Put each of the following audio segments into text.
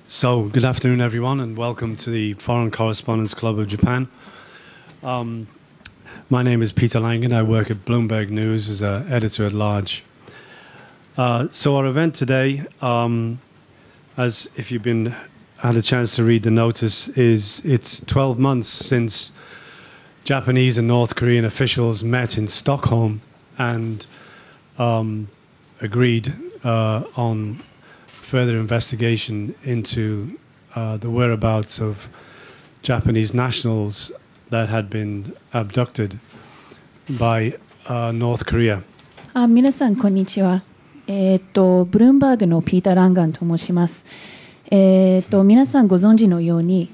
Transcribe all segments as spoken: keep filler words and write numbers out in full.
So, good afternoon, everyone, and welcome to the Foreign Correspondents Club of Japan. Um, my name is Peter Langen. I work at Bloomberg News as an editor-at-large. Uh, so, our event today, um, as if you've been had a chance to read the notice, is it's twelve months since Japanese and North Korean officials met in Stockholm and um, agreed uh, on further investigation into uh, the whereabouts of Japanese nationals that had been abducted by uh, North Korea. あ、皆さんこんにちは。えー、とブルームバーグのピーター・ランガンと申します。えー、と皆さんご存知のように、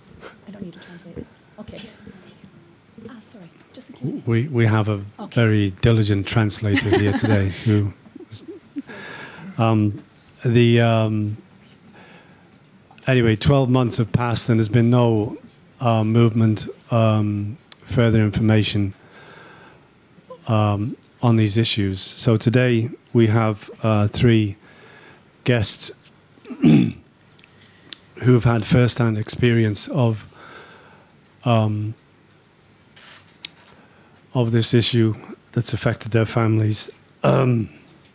We we have a very diligent translator here today who. Um, The um, anyway, twelve months have passed and there's been no uh, movement, um, further information um, on these issues. So today we have uh, three guests who have had first-hand experience of um, of this issue that's affected their families. Um,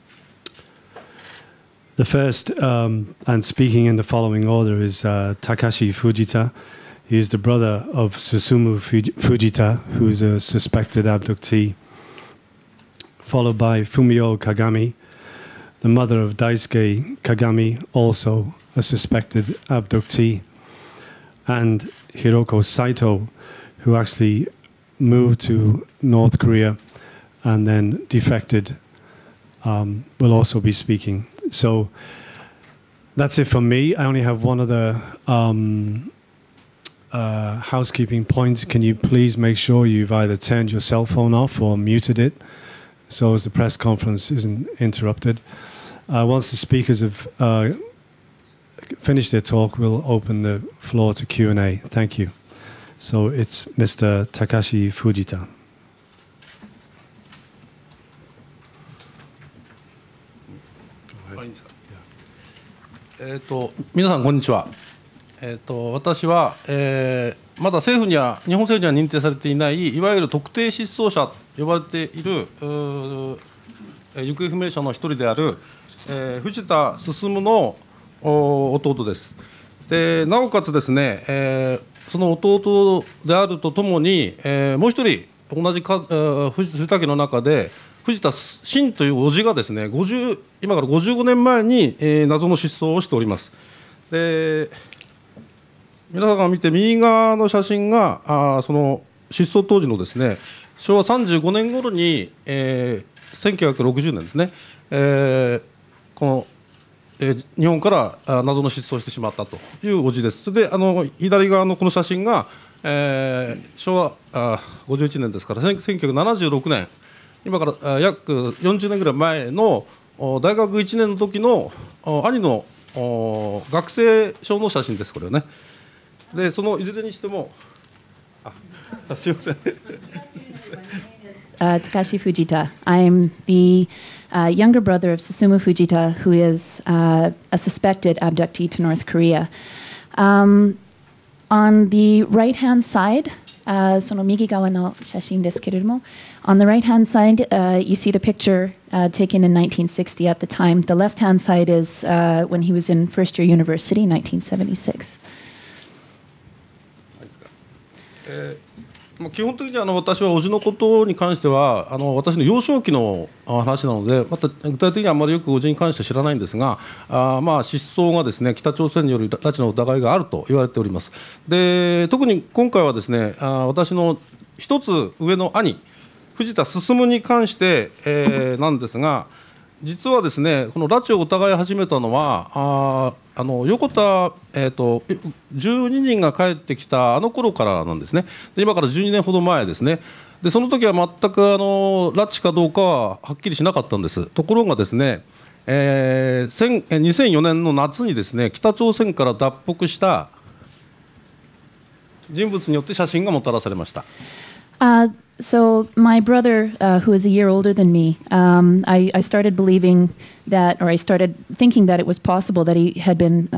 The first, um, and speaking in the following order, is uh, Takashi Fujita. He is the brother of Susumu Fujita, who is a suspected abductee, followed by Fumiyo Kagami, the mother of Daisuke Kagami, also a suspected abductee, and Hiroko Saito, who actually moved to North Korea and then defected, um, will also be speaking. So that's it from me. I only have one other um, uh, housekeeping point. Can you please make sure you've either turned your cell phone off or muted it so as the press conference isn't interrupted? Uh, once the speakers have uh, finished their talk, we'll open the floor to Q and A. Thank you. So it's Mister Takashi Fujita. えー、と皆さんこんにちは。えー、と私は、えー、まだ政府には日本政府には認定されていないいわゆる特定失踪者と呼ばれている行方不明者の一人である、えー、藤田進の弟です。でなおかつですね、えー、その弟であるとともに、えー、もう一人同じか、えー、藤田家の中で藤田真という叔父がですねごじゅう今からごじゅうごねんまえに、えー、謎の失踪をしております。で皆さんが見て右側の写真があその失踪当時のですねしょうわさんじゅうごねん頃に、えー、せんきゅうひゃくろくじゅうねんですね、えー、この、えー、日本からあ謎の失踪してしまったという叔父です。それであの左側のこの写真が、えー、しょうわあごじゅういちねんですからせんきゅうひゃくななじゅうろくねん今から約よんじゅうねんぐらい前の大学いちねんの時の兄の学生証の写真です、これはね。で、そのいずれにしても、あ、すみません。 uh, Takashi Fujita. I'm the uh, younger brother of Susumu Fujita, who is uh, a suspected abductee to North Korea. Um, on the right-hand side, Uh, その右側の写真ですけれども on the right hand side, uh, you see the picture uh, taken in nineteen sixty at the time. The left hand side is uh, when he was in first year university, nineteen seventy-six. 基本的にあの私は叔父のことに関してはあの私の幼少期の話なのでまた具体的にはあまりよく叔父に関しては知らないんですがあまあ失踪がですね北朝鮮による拉致の疑いがあると言われております。で特に今回はですねあ私の一つ上の兄藤田進に関して、えー、なんですが実はですねこの拉致を疑い始めたのはああの横田、えー、とじゅうににんが帰ってきたあの頃からなんですね。で今からじゅうにねんほど前ですね。でその時は全くあの拉致かどうかははっきりしなかったんです。ところがですね、えー、にせんよねんの夏にですね北朝鮮から脱北した人物によって写真がもたらされました。 Uh, so my brother, uh, who is a year older than me, um, I, I started believing that, or I started thinking that it was possible that he had been uh,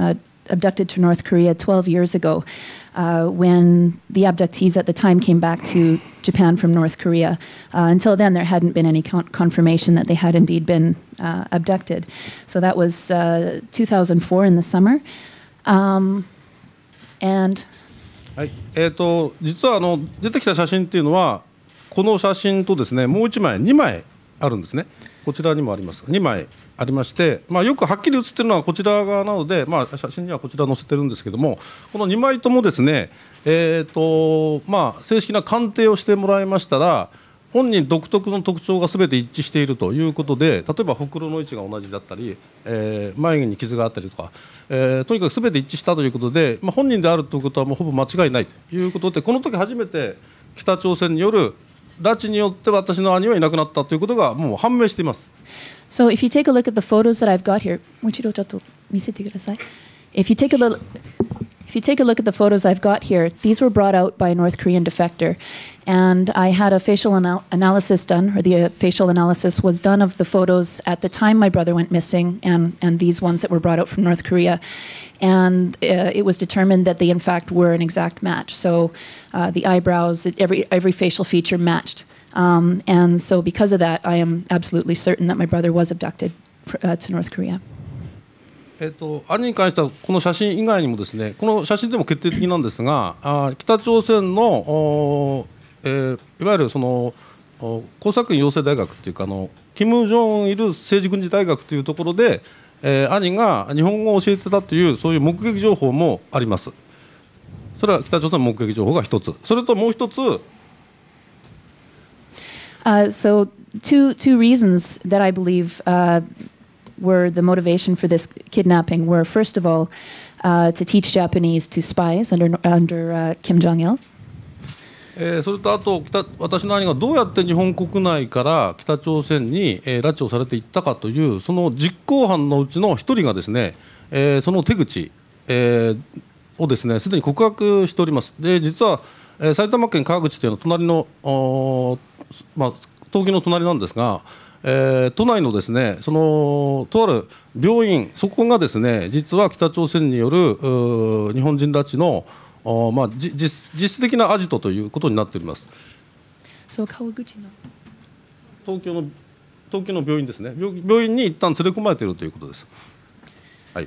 abducted to North Korea twelve years ago, uh, when the abductees at the time came back to Japan from North Korea. Uh, until then, there hadn't been any con- confirmation that they had indeed been uh, abducted. So that was uh, two thousand four in the summer. Um, and はい、えーと、実はあの出てきた写真っていうのはこの写真とですねもういちまいにまいあるんですね。こちらにもありますにまいありまして、まあ、よくはっきり写ってるのはこちら側なので、まあ、写真にはこちら載せてるんですけども、このにまいともですね、えーとまあ、正式な鑑定をしてもらいましたら本人独特の特徴が全て一致しているということで、例えばほくろの位置が同じだったり、えー、眉毛に傷があったりとか、えー、とにかく全て一致したということで、まあ、本人であるということはもうほぼ間違いないということで、この時初めて北朝鮮による拉致によって私の兄はいなくなったということがもう判明しています。 So if you take a look at the photos that I've got here, もう一度ちょっと見せてください。If you take a little, if you take a look at the photos I've got here, these were brought out by a North Korean defector, and I had a facial anal- analysis done, or the uh, facial analysis was done of the photos at the time my brother went missing, and and these ones that were brought out from North Korea, and uh, it was determined that they in fact were an exact match. So uh, the eyebrows, every every facial feature matched. Um, and so because of that, I am absolutely certain that my brother was abducted for, uh, to North Korea. えっと、兄に関してはこの写真以外にもですね、この写真でも決定的なんですが、あ北朝鮮の、えー、いわゆるその工作院養成大学というかあの金正恩いる政治軍事大学というところで、えー、兄が日本語を教えてたというそういう目撃情報もあります。それは北朝鮮の目撃情報が一つ、それともう一つ。 Uh, so two two reasons that I believe uh, were the motivation for this kidnapping were, first of all, uh, to teach Japanese to spies under under uh, Kim Jong-il. えー、それとあと北私の兄がどうやって日本国内から北朝鮮に、えー、拉致をされていったかというその実行犯のうちの一人がですね、えー、その手口、えー、をですねすでに告白しております。で実は、えー、埼玉県川口というのは隣のまあ、東京の隣なんですが、えー、都内のですねそのとある病院、そこがですね実は北朝鮮による日本人拉致の、まあ、実, 実質的なアジトということになっております。 そう川口の東京の東京の病院ですね。 病, 病院に一旦連れ込まれているということです。はい。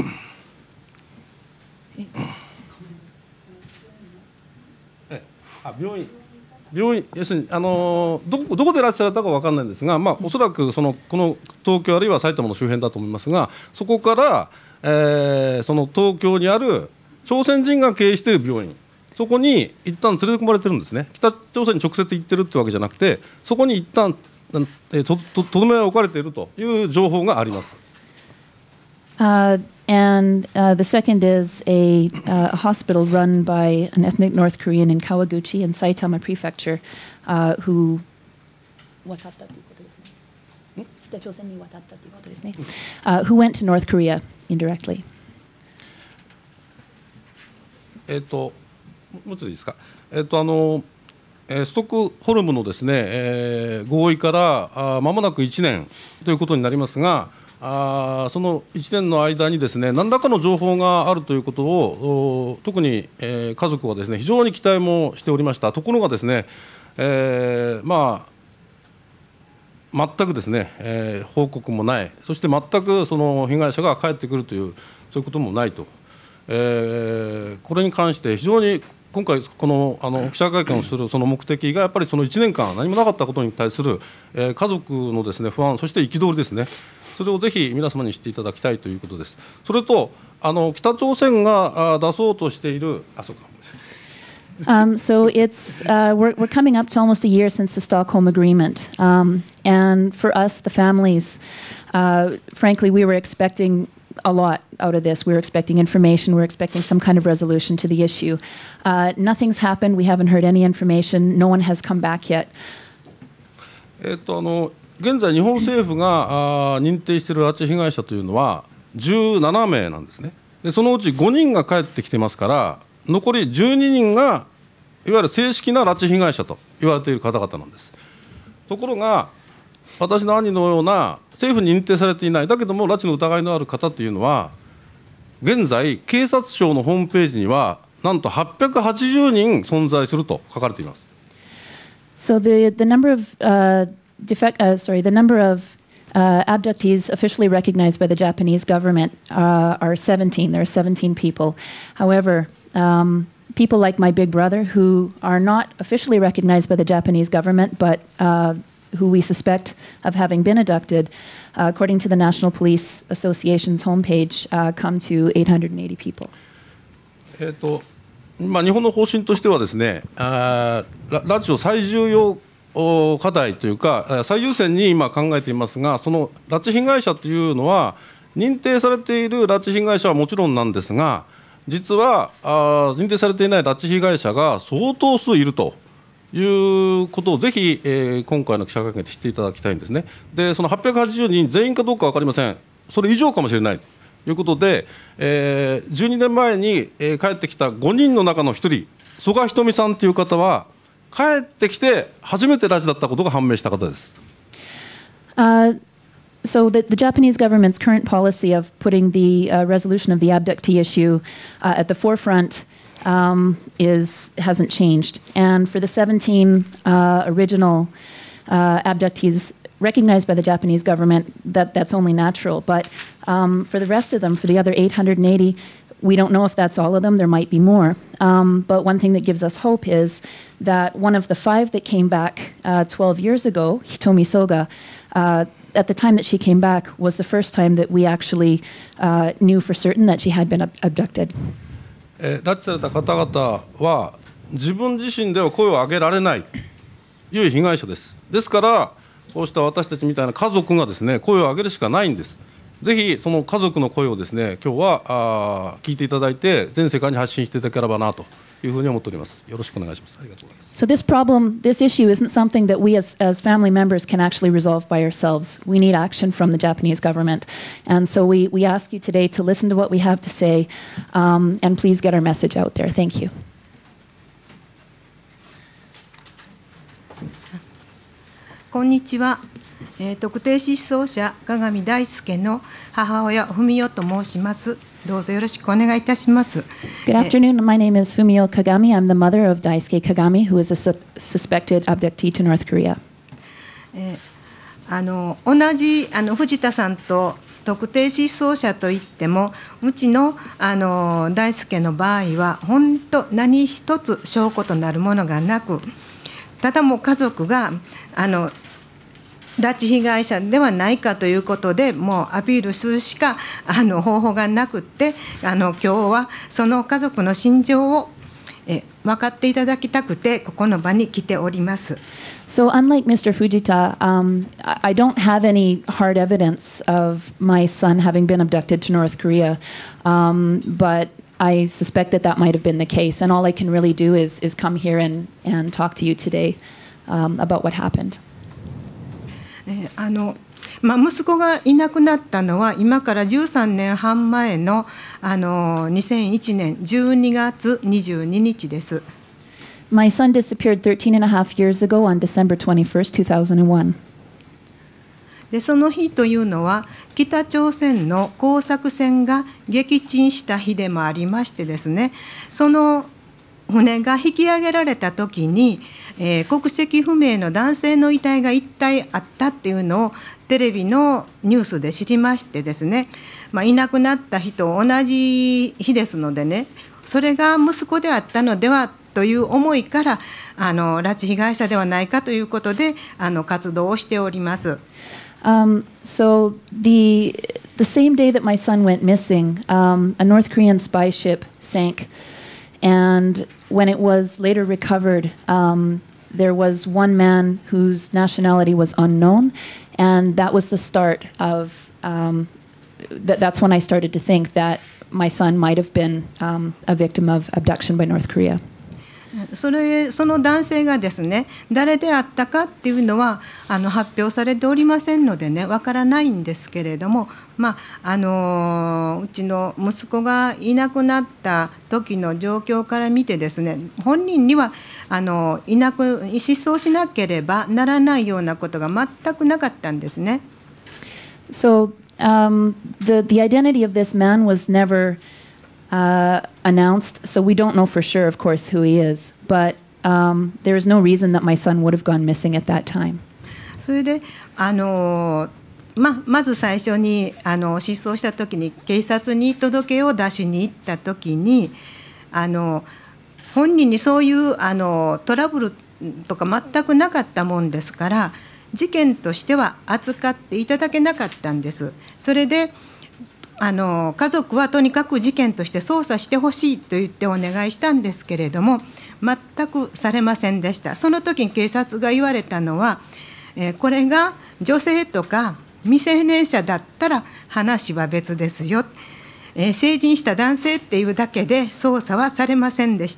えあ病院病院要するにあのどこどこで拉致されたか分からないんですが、まあ、おそらくそのこの東京あるいは埼玉の周辺だと思いますが、そこから、えー、その東京にある朝鮮人が経営している病院、そこに一旦連れ込まれてるんですね。北朝鮮に直接行ってるってわけじゃなくて、そこに一旦とどめが置かれているという情報があります。 Uh, and uh, the second is a, uh, a hospital run by an ethnic North Korean in Kawaguchi in Saitama Prefecture, uh, who 渡ったということですね。北朝鮮に渡ったということですね。Uh, who went to North Korea indirectly. えっともうちょっといいですか。えっとあのストックホルムのですね、えー、合意からまもなくいちねんということになりますが、あそのいちねんの間にですね何らかの情報があるということを特に、えー、家族はですね非常に期待もしておりました。ところがですね、えー、まあ全くですね、えー、報告もない、そして全くその被害者が帰ってくるというそういうこともないと、えー、これに関して非常に今回このあの記者会見をするその目的がやっぱりそのいちねんかん何もなかったことに対する、えー、家族のですね不安、そして憤りですね、それをぜひ皆様に知っていただきたいということです。それとあの北朝鮮が出そうとしているあそうか Um, so it's uh, we're we're coming up to almost a year since the Stockholm Agreement, um, and for us, the families, uh, frankly, we were expecting a lot out of this. We were expecting information. We were expecting some kind of resolution to the issue. Uh, nothing's happened. We haven't heard any information. No one has come back yet. えっとあの現在日本政府があ認定している拉致被害者というのはじゅうななめいなんですね。でそのうちごにんが帰ってきてますから、残りじゅうににんがいわゆる正式な拉致被害者と言われている方々なんです。ところが私の兄のような政府に認定されていないだけども拉致の疑いのある方というのは現在警察庁のホームページにはなんとはっぴゃくはちじゅうにん存在すると書かれています。 So the the number of uh, defect, uh, sorry, the number of uh, abductees officially recognized by the Japanese government uh, are seventeen. There are seventeen people. However, um, people like my big brother who are not officially recognized by the Japanese government, but uh, who we suspect of having been abducted, uh, according to the National Police Association's homepage, uh, come to eight hundred eighty people. えーとまあ、日本の方針としてはですね、あ拉致を最重要課題というか最優先に今考えていますが、その拉致被害者というのは認定されている拉致被害者はもちろんなんですが、実はあ認定されていない拉致被害者が相当数いるということをぜひ、えー、今回の記者会見で知っていただきたいんですね。でそのはっぴゃくはちじゅうにん全員かどうか分かりません。それ以上かもしれないということで、えー、じゅうにねんまえに、えー、帰ってきたごにんの中のひとり、曽我ひとみさんという方は帰ってきて初めて拉致だったことが判明した方です。 Uh, so the, the Japanese government's current policy of putting the uh, resolution of the abductee issue uh, at the forefront um, is hasn't changed. And for the seventeen uh, original uh, abductees recognized by the Japanese government, that that's only natural. But um, for the rest of them, for the other eight hundred eighty, we don't know if that's all of them. There might be more. Um, but one thing that gives us hope is that one of the five that came back uh, twelve years ago, Hitomi Soga, uh, at the time that she came back was the first time that we actually uh, knew for certain that she had been ab- abducted. えー、拉致された方々は自分自身では声を上げられないという被害者です。ですからそうした私たちみたいな家族がですね声を上げるしかないんです。ぜひその家族の声をですね今日はあ聞いていただいて全世界に発信していただければなというふうに思っております。よろしくお願いします。ありがとうございます。 So this problem, this issue isn't something that we as, as family members can actually resolve by ourselves. We need action from the Japanese government. And so we, we ask you today to listen to what we have to say um, and please get our message out there. Thank you. こんにちは。えー、特定失踪者鏡大輔の母親Fumiyoと申します。どうぞよろしくお願いいたします。 Good afternoon. My name is Fumiyo Kagami. I'm the mother of Daisuke Kagami, who is a su- suspected abductee to North Korea. えー、あの同じあの藤田さんと特定失踪者といってもうちのあの大輔の場合は本当何一つ証拠となるものがなく、ただもう家族があの拉致被害者ではないかということでもうアピールするしかあの方法がなくって、あの今日はその家族の心情をえ分かっていただきたくてここの場に来ております。 So unlike Mister Fujita, um, I don't have any hard evidence of my son having been abducted to North Korea, um, but I suspect that that might have been the case. And all I can really do is, is come here and, and talk to you today um, about what happened. えあのまあ、息子がいなくなったのは今からじゅうさんねんはん前の、あのにせんいちねんじゅうにがつにじゅうににちです。 My son disappeared thirteen and a half years ago on December twenty-first, two thousand one. でその日というのは北朝鮮の工作船が撃沈した日でもありましてですね、その船が引き上げられた時に、えー、国籍不明の男性の遺体が一体あったっていうのをテレビのニュースで知りましてですね、まあ、いなくなった日と同じ日ですのでね、それが息子であったのではという思いからあの拉致被害者ではないかということであの活動をしております。 Um, so the the same day that my son went missing, um, a North Korean spy ship sank, and when it was later recovered, um, there was one man whose nationality was unknown, and that was the start of. Um, th- that's when I started to think that my son might have been um, a victim of abduction by North Korea. それその男性がですね誰であったかっていうのはあの発表されておりませんのでねわからないんですけれども、まああのうちの息子がいなくなった時の状況から見てですね、本人にはあのいなく失踪しなければならないようなことが全くなかったんですね。 So um, the the identity of this man was never uh, announced, so we don't know for sure, of course, who he is. But um, there is no reason that my son would have gone missing at that time. それであのままず最初にあの失踪した時に警察に届けを出しに行った時にあの本人にそういうあのトラブルとか全くなかったもんですから事件としては扱っていただけなかったんです。それであの家族はとにかく事件として捜査してほしいと言ってお願いしたんですけれども全くされませんでした。その時に警察が言われたのは、えー、これが女性とか未成年者だったら話は別ですよ、えー、成人した男性っていうだけで捜査はされませんでした。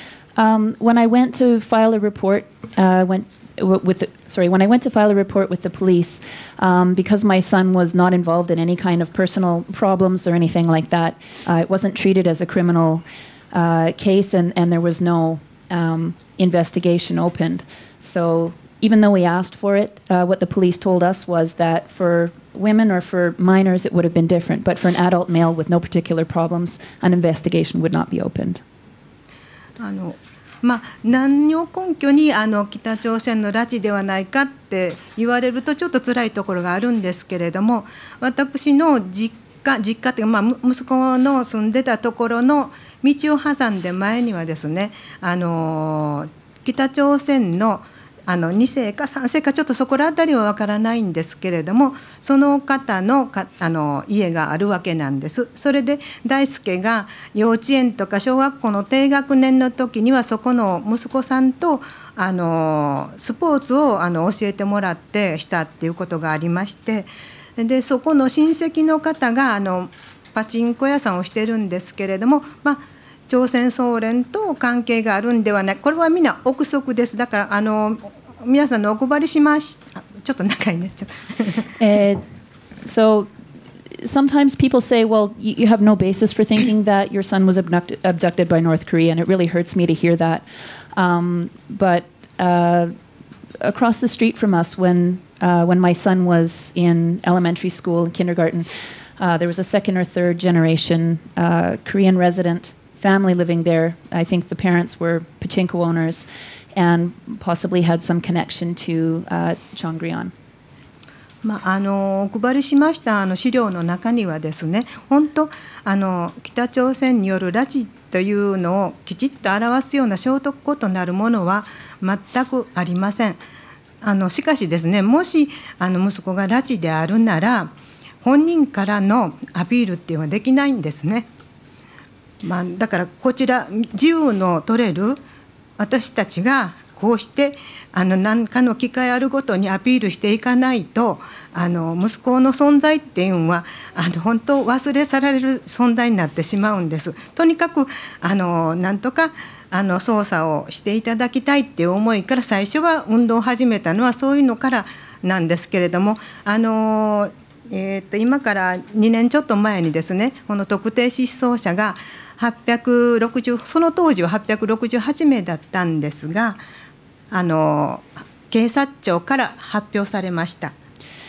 Um, when I went to file a report, uh, went with the, sorry, when I went to file a report with the police, um, because my son was not involved in any kind of personal problems or anything like that, uh, it wasn't treated as a criminal uh, case, and, and there was no um, investigation opened. So even though we asked for it, uh, what the police told us was that for women or for minors it would have been different, but for an adult male with no particular problems, an investigation would not be opened. あのまあ、何を根拠にあの北朝鮮の拉致ではないかって言われるとちょっと辛いところがあるんですけれども私の実家実家っていうか、まあ、息子の住んでたところの道を挟んで前にはですねあの北朝鮮のあのに世かさん世かちょっとそこら辺りはわからないんですけれどもその方のかあの家があるわけなんです。それで大輔が幼稚園とか小学校の低学年の時にはそこの息子さんとあのスポーツをあの教えてもらってしたっていうことがありましてでそこの親戚の方があのパチンコ屋さんをしてるんですけれどもまあ朝鮮総連と関係があるんではないこれはみんな憶測です。だからあの皆さんのお配りしましたちょっと長いねちょっと、 uh, so sometimes people say, well, you, you have no basis for thinking that your son was abducted, abducted by North Korea, and it really hurts me to hear that. Um, but uh, across the street from us, when uh, when my son was in elementary school and kindergarten, uh, there was a second or third generation uh, Korean resident family living there. I think the parents were pachinko owners and possibly had some connection to uh, Chongryon. まあ、あのお配りしましたあの資料の中にはですね本当あの北朝鮮による拉致というのをきちっと表すような証拠となるものは全くありません。あのしかしですねもしあの息子が拉致であるなら本人からのアピールっていうのはできないんですね。まあ、だからこちら自由の取れる私たちがこうしてあの何かの機会あるごとにアピールしていかないとあの息子の存在っていうのはあの本当忘れ去られる存在になってしまうんです。とにかくあのなんとかあの捜査をしていただきたいっていう思いから最初は運動を始めたのはそういうのからなんですけれどもあの、えー、と今からにねんちょっと前にですねこの特定失踪者がはっぴゃくろくじゅうその当時ははっぴゃくろくじゅうはち名だったんですがあの警察庁から発表されました。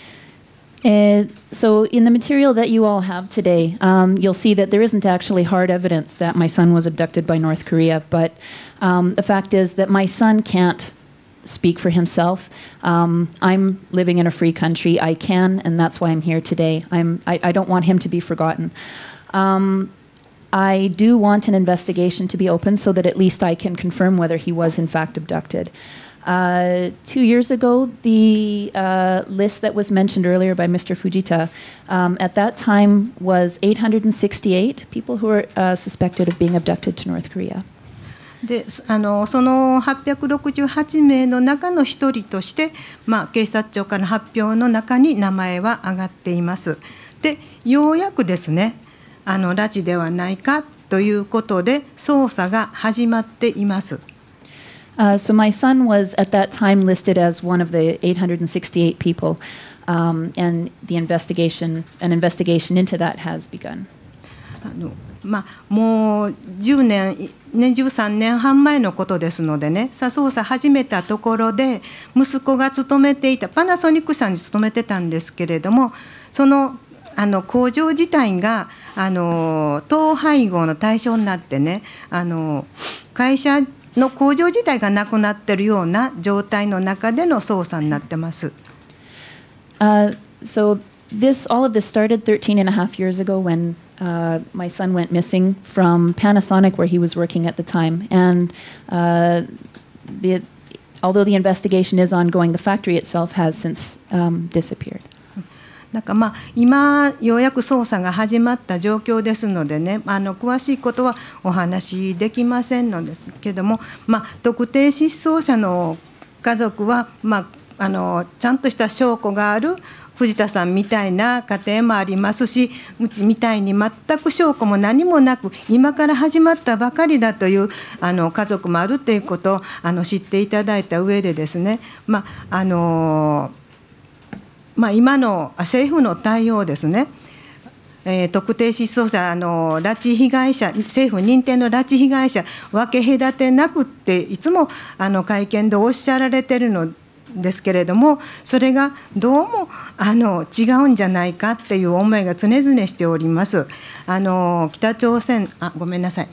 Uh, so in the material that you all have today, um, you'll see that there isn't actually hard evidence that my son was abducted by North Korea, but um, the fact is that my son can't speak for himself. Um, I'm living in a free country. I can, and that's why I'm here today. I'm, I, I don't want him to be forgotten. Um, I do want an investigation to be open so that at least I can confirm whether he was in fact abducted. Uh, two years ago, the uh, list that was mentioned earlier by Mister Fujita, um, at that time was eight hundred sixty-eight people who were uh, suspected of being abducted to North Korea. であのそのはっぴゃくろくじゅうはち名の中の一人として、まあ、警察庁からの発表の中に名前は挙がっています。でようやくですねあの拉致ではないかということで捜査が始まっています。 Uh, so my son was at that time listed as one of the eight hundred sixty-eight people, um, and the investigation, an investigation into that has begun. あのまあ、もうじゅうねん、ね、じゅうさんねんはん前のことですのでねさあ捜査始めたところで息子が勤めていたパナソニック社に勤めてたんですけれどもそのあの工場自体があの統廃合の対象になってね、あの会社の工場自体がなくなっているような状態の中での捜査になってます。 Uh, so this, all of this started thirteen and a half years ago when uh, my son went missing from Panasonic, where he was working at the time. And uh, the, although the investigation is ongoing, the factory itself has since um, disappeared. なんかまあ今ようやく捜査が始まった状況ですのでね、あの詳しいことはお話しできませんのですけども、まあ、特定失踪者の家族は、まあ、あのちゃんとした証拠がある藤田さんみたいな家庭もありますし、うちみたいに全く証拠も何もなく今から始まったばかりだというあの家族もあるということをあの知っていただいた上でですね、まああのまあ、今の政府の対応ですね、えー、特定失踪者、あの拉致被害者、政府認定の拉致被害者分け隔てなくっていつもあの会見でおっしゃられているのですけれども、それがどうもあの違うんじゃないかっていう思いが常々しております。あの北朝鮮、あ、ごめんなさい。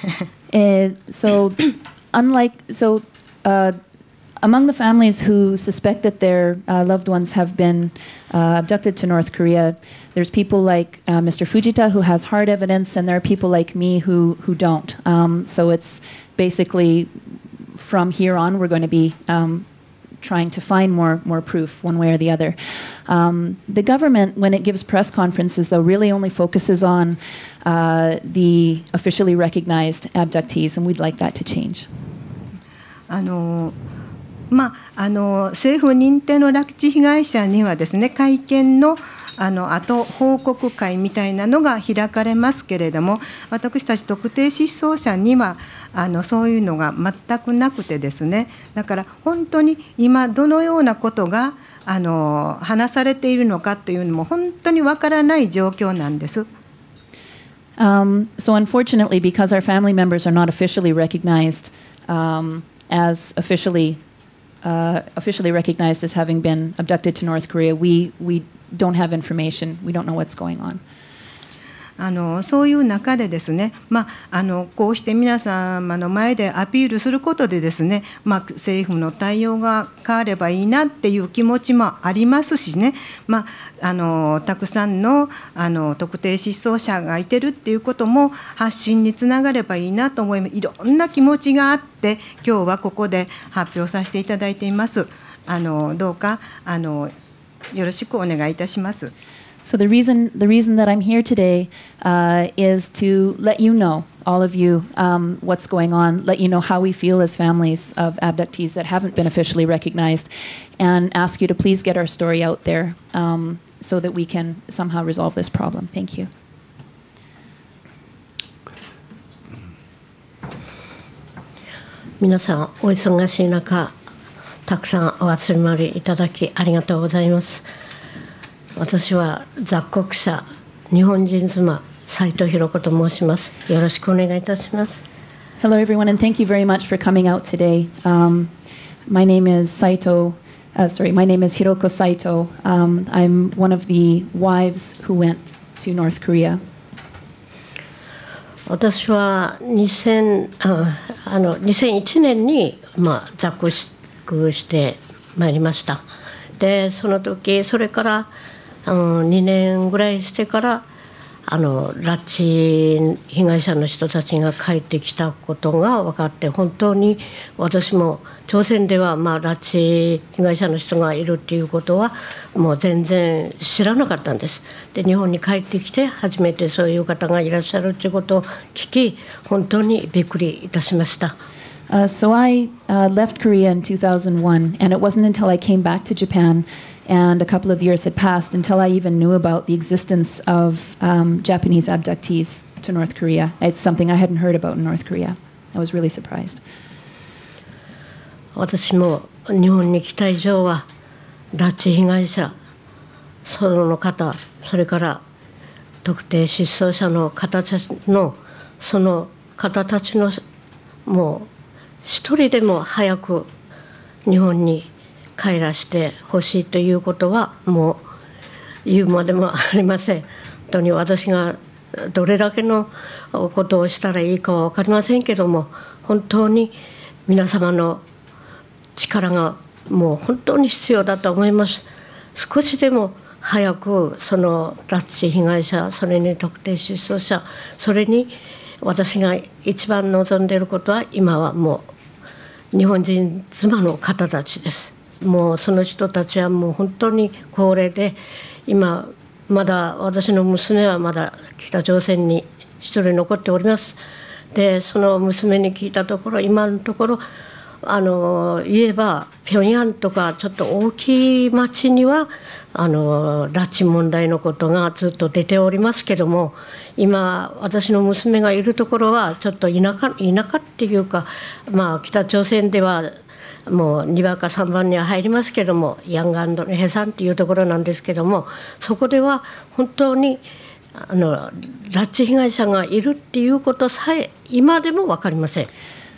uh, so, unlike so. Uh, Among the families who suspect that their uh, loved ones have been uh, abducted to North Korea, there's people like uh, Mister Fujita who has hard evidence, and there are people like me who, who don't. Um, so it's basically from here on we're going to be um, trying to find more, more proof one way or the other. Um, the government, when it gives press conferences, though, really only focuses on uh, the officially recognized abductees, and we'd like that to change. あのまあ、あの政府認定の拉致被害者にはですね、会見のあの後報告会みたいなのが開かれますけれども、私たち特定失踪者にはあのそういうのが全くなくてですね、だから本当に今どのようなことがあの話されているのかというのも本当にわからない状況なんです。 Um, so unfortunately, because our family members are not officially recognized um, as officially Uh, officially recognized as having been abducted to North Korea, we we don't have information. We don't know what's going on. あのそういう中でですね、まあ、あのこうして皆様の前でアピールすることでですね、まあ、政府の対応が変わればいいなっていう気持ちもありますしね、まあ、あのたくさん の, あの特定失踪者がいてるっていうことも発信につながればいいなと思います。いろんな気持ちがあって今日はここで発表させていただいています。あのどうかあのよろしくお願いいたします。 So the reason the reason that I'm here today uh, is to let you know, all of you, um, what's going on, let you know how we feel as families of abductees that haven't been officially recognized, and ask you to please get our story out there um, so that we can somehow resolve this problem. Thank you. 皆さんお忙しい中、たくさんお集まりいただきありがとうございます。私は雑穀者日本人妻斉藤弘子と申します。よろしくお願いいたします。 Hello everyone, and thank you very much for coming out today. Um, my name is Saito. Uh, sorry, my name is Hiroko Saito. Um, I'm one of the wives who went to North Korea. 私はにせんああのにせんいちねんにまあ雑穀してまいりました。でその時それからあのにねんぐらいしてからあの拉致被害者の人たちが帰ってきたことが分かって、本当に私も朝鮮ではまあ拉致被害者の人がいるっていうことはもう全然知らなかったんです。で日本に帰ってきて初めてそういう方がいらっしゃるっていうことを聞き、本当にびっくりいたしました。 Uh, so I uh, left Korea in two thousand one, and it wasn't until I came back to Japan and a couple of years had passed until I even knew about the existence of um, Japanese abductees to North Korea. It's something I hadn't heard about in North Korea. I was really surprised. 私も日本に来た以上は拉致被害者その方、それから特定失踪者の方たちのその方たちのもう一人でも早く日本に帰らせてほしいということはも言うまでもありません。本当に私がどれだけのことをしたらいいかは分かりませんけども、本当に皆様の力がもう本当に必要だと思います。少しでも早くその拉致被害者、それに特定失踪者、それに私が一番望んでいることは、今はもう日本人妻の方たちです。もうその人たちはもう本当に高齢で、今まだ私の娘はまだ北朝鮮に一人残っております。でその娘に聞いたところ、今のところあの言えば平壌とかちょっと大きい町にはあの拉致問題のことがずっと出ておりますけども、今私の娘がいるところはちょっと田舎田舎っていうか、まあ北朝鮮ではもうにばかさんばんには入りますけども、ヤンガンドのヘサンっていうところなんですけども、そこでは本当にあの拉致被害者がいるっていうことさえ今でも分かりません。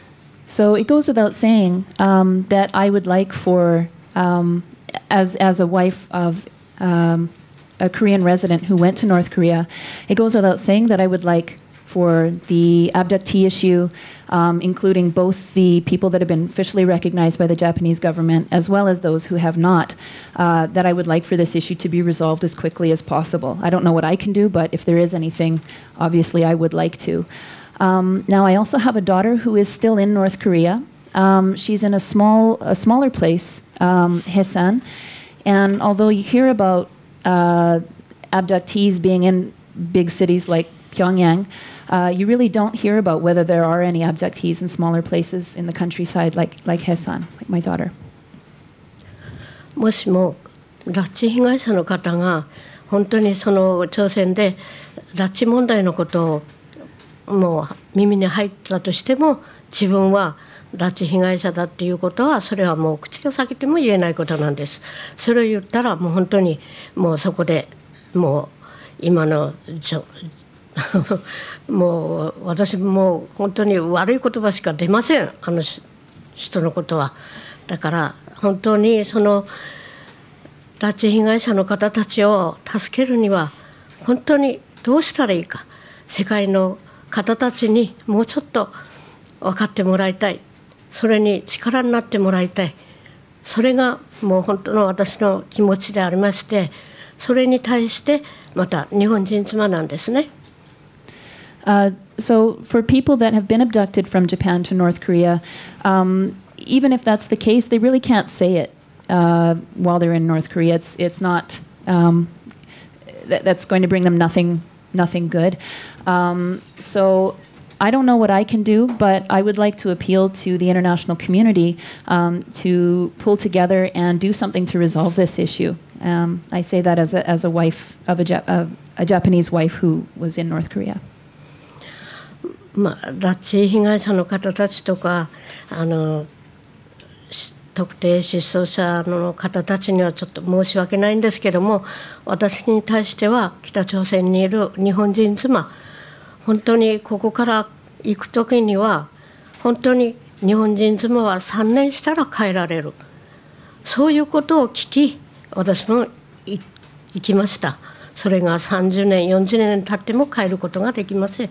So it goes without saying um, that I would like for, um, as as a wife of um, a Korean resident who went to North Korea, it goes without saying that I would like for the abductee issue, um, including both the people that have been officially recognized by the Japanese government as well as those who have not, uh, that I would like for this issue to be resolved as quickly as possible. I don't know what I can do, but if there is anything, obviously I would like to. Um, now, I also have a daughter who is still in North Korea. Um, she's in a small, a smaller place, um, Haesan, and although you hear about uh, abductees being in big cities like Pyongyang, uh, you really don't hear about whether there are any abductees in smaller places in the countryside like, like Haesan, like my daughter. もしも拉致被害者の方が本当にその朝鮮で拉致問題のことをもう耳に入ったとしても、自分は拉致被害者だっていうことは、それはもう口が裂けても言えないことなんです。それを言ったらもう本当にもうそこでもう今のもう私も本当に悪い言葉しか出ません、あの人のことは。だから本当にその拉致被害者の方たちを助けるには本当にどうしたらいいか、世界の方たちにもうちょっと分かってもらいたい、それに力になってもらいたい、それがもう本当の私の気持ちでありまして、それに対してまた日本人妻なんですね。 Uh, so for people that have been abducted from Japan to North Korea, um, even if that's the case, they really can't say it uh, while they're in North Korea. It's it's not um, th that's going to bring them nothing nothing good. Um, so I don't know what I can do, but I would like to appeal to the international community um, to pull together and do something to resolve this issue. Um, I say that as a as a wife of a, ja of a Japanese wife who was in North Korea. まあ、拉致被害者の方たちとかあの特定失踪者の方たちにはちょっと申し訳ないんですけども、私に対しては北朝鮮にいる日本人妻、本当にここから行く時には本当に日本人妻はさんねんしたら帰られる、そういうことを聞き私も行きました。それがさんじゅうねんよんじゅうねん経っても帰ることができません。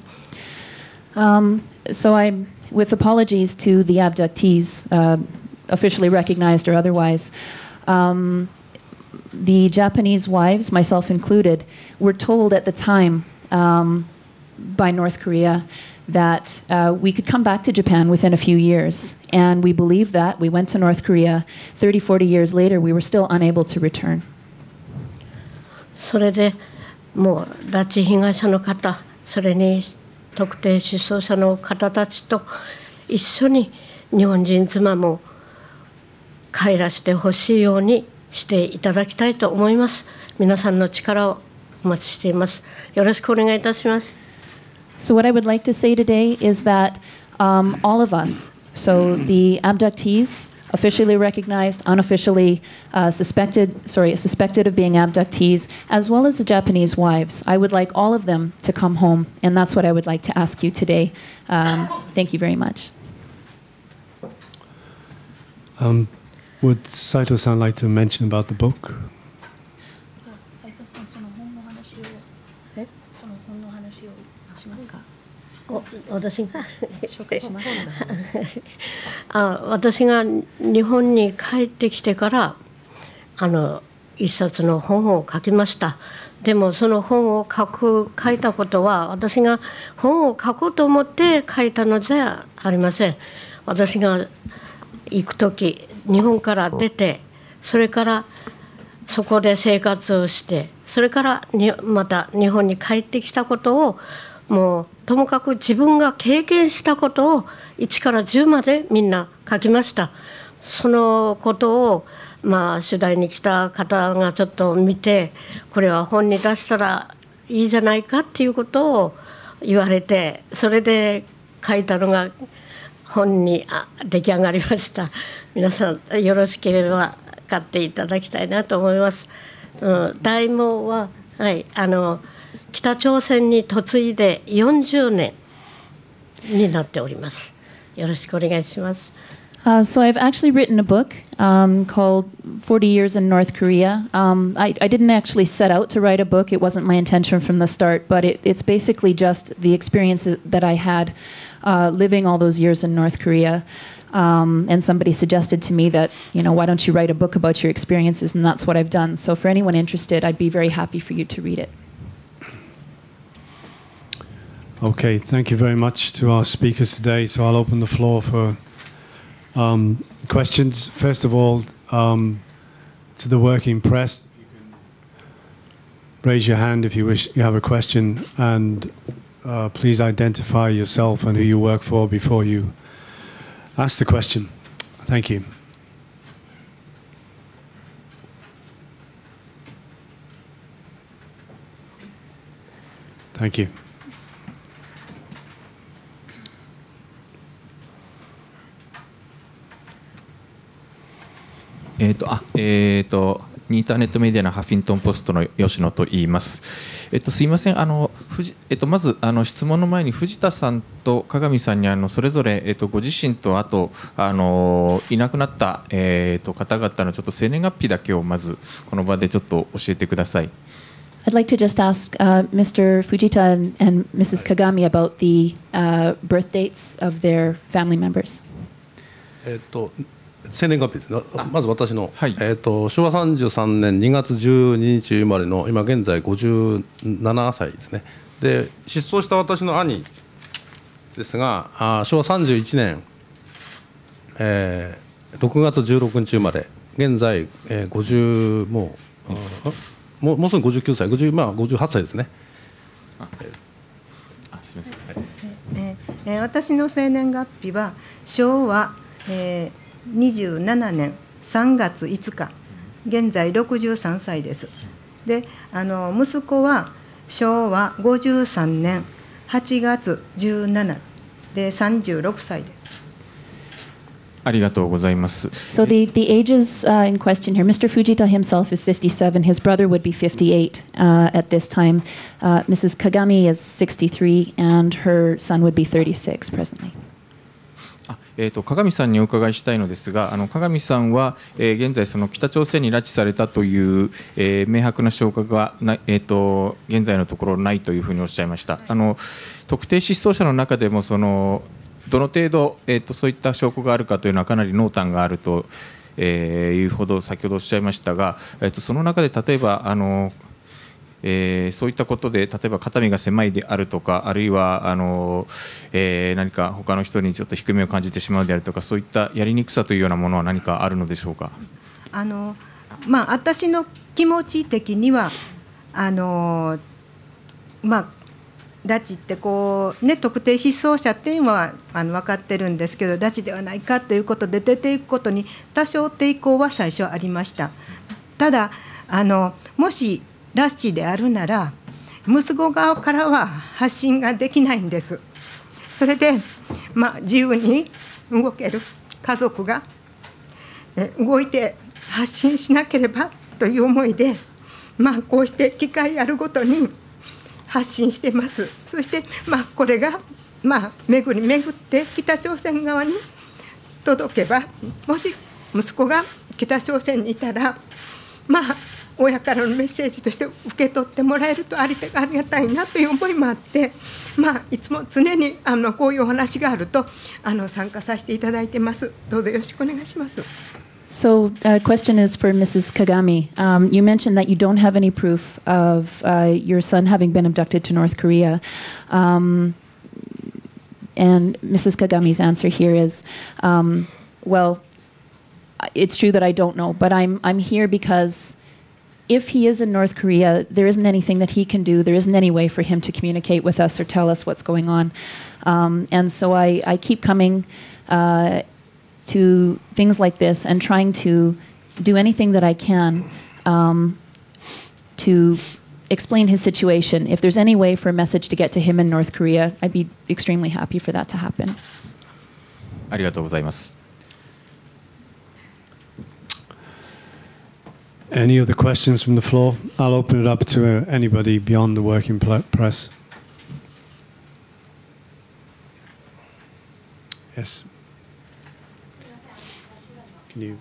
Um, so I'm, with apologies to the abductees, uh, officially recognized or otherwise, um, the Japanese wives, myself included, were told at the time um, by North Korea that uh, we could come back to Japan within a few years. And we believed that. We went to North Korea. thirty, forty years later, we were still unable to return. それでもう拉致被害者の方、それに特定失踪者の方たちと一緒に日本人妻も帰らせてほしいようにしていただきたいと思います。皆さんの力をお待ちしています。よろしくお願いいたします。 So what I would like to say today is that um, all of us, so the abductees, officially recognized, unofficially uh, suspected, sorry, suspected of being abductees, as well as the Japanese wives. I would like all of them to come home, and that's what I would like to ask you today. Um, thank you very much. Um, would Saito-san like to mention about the book? お私が紹介しますあ私が日本に帰ってきてからあの一冊の本を書きました。でもその本を書く書いたことは私が本を書こうと思って書いたのではありません。私が行く時日本から出てそれからそこで生活をしてそれからにまた日本に帰ってきたことをもうともかく自分が経験したことをいちからじゅうまでみんな書きました。そのことをまあ取材に来た方がちょっと見てこれは本に出したらいいじゃないかっていうことを言われてそれで書いたのが本に出来上がりました。皆さんよろしければ買っていただきたいなと思います。その題目は、はい、あの北朝鮮に嫁いでよんじゅうねんになっております。よろしくお願いします。 Uh, so I've actually written a book um, called forty years in North Korea. Um, I, I didn't actually set out to write a book. It wasn't my intention from the start, but it, it's basically just the experience that I had uh, living all those years in North Korea. Um, and somebody suggested to me that, you know, why don't you write a book about your experiences? And that's what I've done. So for anyone interested, I'd be very happy for you to read it. Okay, thank you very much to our speakers today. So I'll open the floor for Um, questions. First of all, um, to the working press, you can raise your hand if you wish you have a question, and uh, please identify yourself and who you work for before you ask the question. Thank you. Thank you. えーとあえーとインターネットメディアのハフィントンポストの吉野と言います。えっと、すいません、あの藤えっと、まずあの質問の前に藤田さんと鏡さんにあのそれぞれ、えっと、ご自身とあとあのいなくなった、えー、と方々のちょっと生年月日だけをまずこの場でちょっと教えてください。 I'd like to just ask uh, Mister Fujita and, and Missus Kagami about the uh, birth dates of their family members. えっと生年月日ですね。まず私の、 はい、 えー、と昭和さんじゅうさんねんにがつじゅうににち生まれの今現在ごじゅうななさいですね。で失踪した私の兄ですがあ昭和さんじゅういちねん、えー、ろくがつじゅうろくにち生まれ現在、えー、ごじゅうもう、うん、もうもうすぐごじゅうきゅうさいごじゅう、まあ、ごじゅうはっさいですね。 ああすみません、はいえー、私の生年月日は昭和、えーにじゅうななねんさんがついつか現在ろくじゅうさんさいです。であの息子は昭和ごじゅうさんねんはちがつじゅうしちにちでさんじゅうろくさいでありがとうございます。 So the, the ages uh, in question here, Mister Fujita himself is fifty-seven, his brother would be fifty-eight uh, at this time. Uh, Missus Kagami is sixty-three and her son would be thirty-six presently. あえー、と鏡さんにお伺いしたいのですが、あの鏡さんは、えー、現在その北朝鮮に拉致されたという、えー、明白な証拠がな、えー、と現在のところないというふうにおっしゃいました。あの特定失踪者の中でもそのどの程度、えー、とそういった証拠があるかというのはかなり濃淡があると、えー、いうほど先ほどおっしゃいましたが、えー、とその中で例えばあのえー、そういったことで例えば肩身が狭いであるとかあるいはあの、えー、何か他の人にちょっと低めを感じてしまうであるとかそういったやりにくさというようなものは何かあるのでしょうか。 あの、まあ、私の気持ち的にはあの、まあ、拉致ってこう、ね、特定失踪者っていうのはあの分かってるんですけど拉致ではないかということで出ていくことに多少抵抗は最初ありました。ただあのもし拉致であるなら息子側からは発信ができないんです。それで、まあ、自由に動ける家族が動いて発信しなければという思いで、まあ、こうして機会あるごとに発信してます。そして、まあ、これが、まあ、巡り巡って北朝鮮側に届けばもし息子が北朝鮮にいたらまあ親からのメッセージとして受け取ってもらえるとありがたいなという思いもあって、まあ、いつも常にあのこういうお話があるとあの参加させていただいてます。どうぞよろしくお願いします。 So, uh, question is for Missus Kagami. Um, you mentioned that you don't have any proof of uh, your son having been abducted to North Korea. Um, and Missus Kagami's answer here is, um, well, it's true that I don't know, but I'm I'm here because if he is in North Korea, there isn't anything that he can do. There isn't any way for him to communicate with us or tell us what's going on. Um, and so I, I keep coming uh, to things like this and trying to do anything that I can um, to explain his situation. If there's any way for a message to get to him in North Korea, I'd be extremely happy for that to happen. ありがとうございます。 Any other questions from the floor? I'll open it up to uh, anybody beyond the working press. Yes. Can you?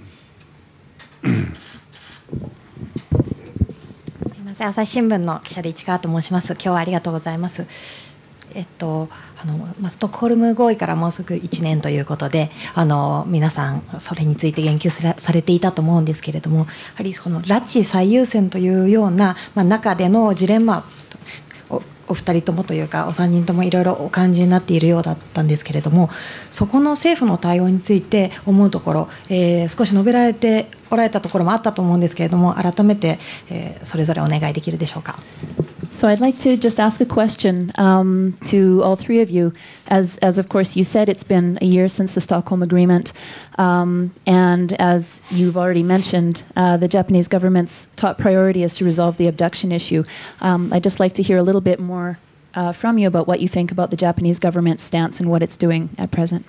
すみません、朝日新聞の記者で市川と申します。今日はありがとうございます。えっと、あのまあ、ストックホルム合意からもうすぐいちねんということで、あの皆さんそれについて言及され、されていたと思うんですけれども、やはりこの拉致最優先というような、まあ、中でのジレンマをお二人ともというかお三人ともいろいろお感じになっているようだったんですけれども、そこの政府の対応について思うところ、えー、少し述べられておられたところもあったと思うんですけれども、改めて、えー、それぞれお願いできるでしょうか。 So I'd like to just ask a question um, to all three of you. As, as of course you said, it's been a year since the Stockholm Agreement. Um, and as you've already mentioned, uh, the Japanese government's top priority is to resolve the abduction issue. Um, I'd just like to hear a little bit more uh, from you about what you think about the Japanese government's stance and what it's doing at present.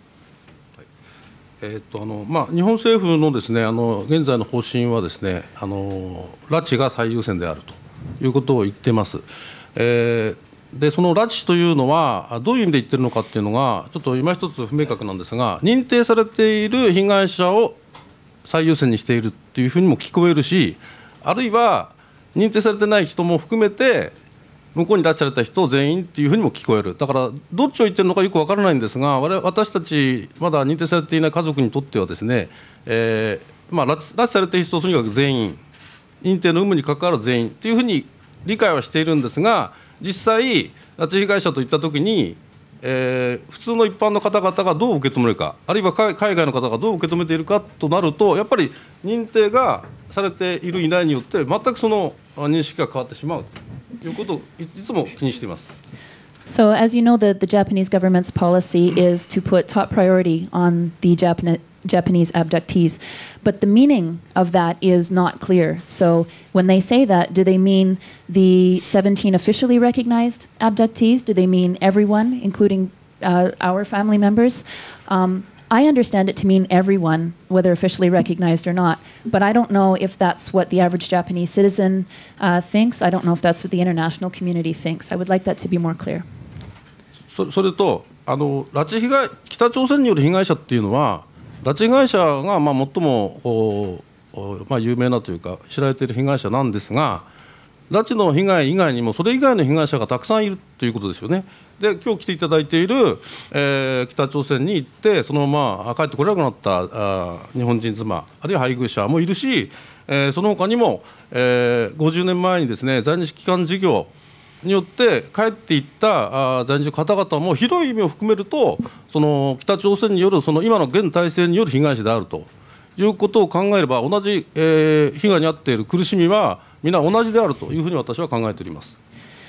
えーとあのまあ、日本政府のですね、あの現在の方針はですね、あの拉致が最優先であるということを言っています。えー、でその拉致というのはどういう意味で言ってるのかっていうのがちょっと今一つ不明確なんですが、認定されている被害者を最優先にしているっていうふうにも聞こえるし、あるいは認定されてない人も含めて向こうに拉致された人全員っていうふうにも聞こえる。だからどっちを言ってるのかよく分からないんですが、我々私たちまだ認定されていない家族にとってはですね、えーまあ、拉致、拉致されている人とにかく全員、認定の有無に関わる全員というふうに理解はしているんですが、実際拉致被害者といったときに、えー、普通の一般の方々がどう受け止めるか、あるいは海外の方がどう受け止めているかとなると、やっぱり認定がされているいないによって全くその認識が変わってしまうということをいつも気にしています。 So as you know, the, the Japanese government's policy is to put top priority on the Japanese Japanese abductees, but the meaning of that is not clear. So when they say that, do they mean the seventeen officially recognized abductees? Do they mean everyone, including uh, our family members? Um, I understand it to mean everyone, whether officially recognized or not, but I don't know if that's what the average Japanese citizen uh, thinks. I don't know if that's what the international community thinks. I would like that to be more clear. そ, それとあの拉致被害、北朝鮮による被害者っていうのは、拉致被害者がまあ最もこう、まあ、有名なというか知られている被害者なんですが、拉致の被害以外にもそれ以外の被害者がたくさんいるということですよね。で今日来ていただいている、えー、北朝鮮に行ってそのまま帰ってこれなくなったあ日本人妻あるいは配偶者もいるし、えー、その他にも、えー、ごじゅうねんまえにですね在日帰還事業によって帰っていったあ在日の方々も広い意味を含めるとその北朝鮮によるその今の現体制による被害者であるということを考えれば同じ、えー、被害に遭っている苦しみは皆同じであるというふうに私は考えております。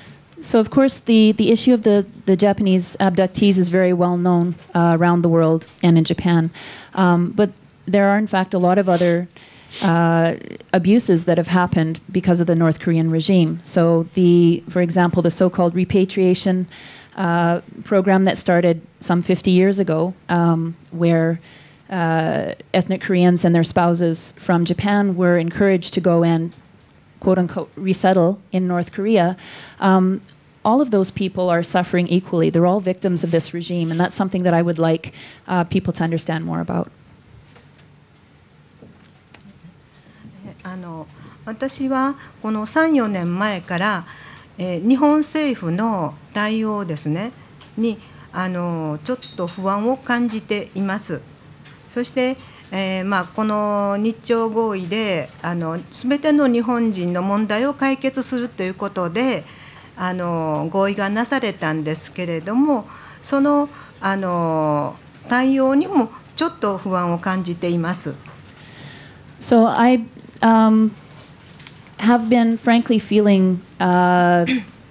So of course the, the issue of the, the Japanese abductees is very well known uh, around the world and in Japan. Um, but there are in fact a lot of other uh, abuses that have happened because of the North Korean regime. So the, for example, the so-called repatriation uh, program that started some fifty years ago, um, where uh, ethnic Koreans and their spouses from Japan were encouraged to go and quote-unquote resettle in North Korea, um, all of those people are suffering equally. They're all victims of this regime, and that's something that I would like uh, people to understand more about. あの私はこのさん、よねんまえから、えー、日本政府の対応ですねにあのちょっと不安を感じています。そして、えーまあ、この日朝合意であの全ての日本人の問題を解決するということであの合意がなされたんですけれども、その、あの対応にもちょっと不安を感じています。 So I um, have been frankly feeling uh,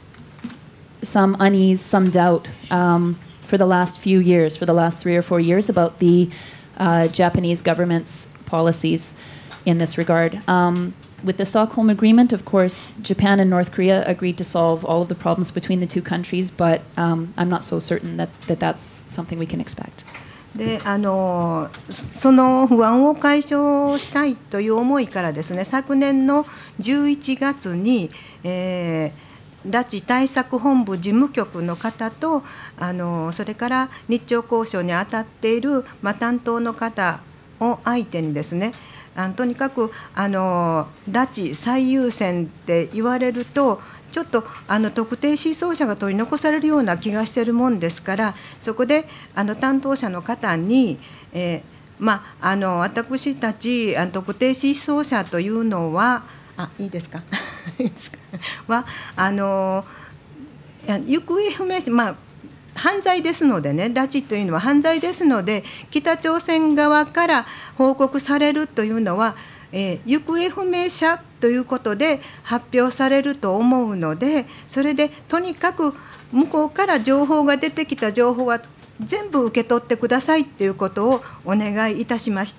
some unease, some doubt um, for the last few years, for the last three or four years about the uh, Japanese government's policies in this regard. Um, with the Stockholm Agreement, of course, Japan and North Korea agreed to solve all of the problems between the two countries, but um, I'm not so certain that, that that's something we can expect. であのその不安を解消したいという思いからですね、昨年のじゅういちがつに、えー、拉致対策本部事務局の方とあのそれから日朝交渉に当たっている、まあ、担当の方を相手にですね、あのとにかくあの拉致最優先って言われるとちょっとあの特定失踪者が取り残されるような気がしているもんですから、そこであの担当者の方に、えーまあ、あの私たちあの特定失踪者というのはあいいですかいいですかはあの行方不明者、まあ犯罪ですのでね、拉致というのは犯罪ですので、北朝鮮側から報告されるというのは、えー、行方不明者ということで発表されると思うので、それでとにかく向こうから情報が出てきた情報は全部受け取ってくださいということをお願いいたしました。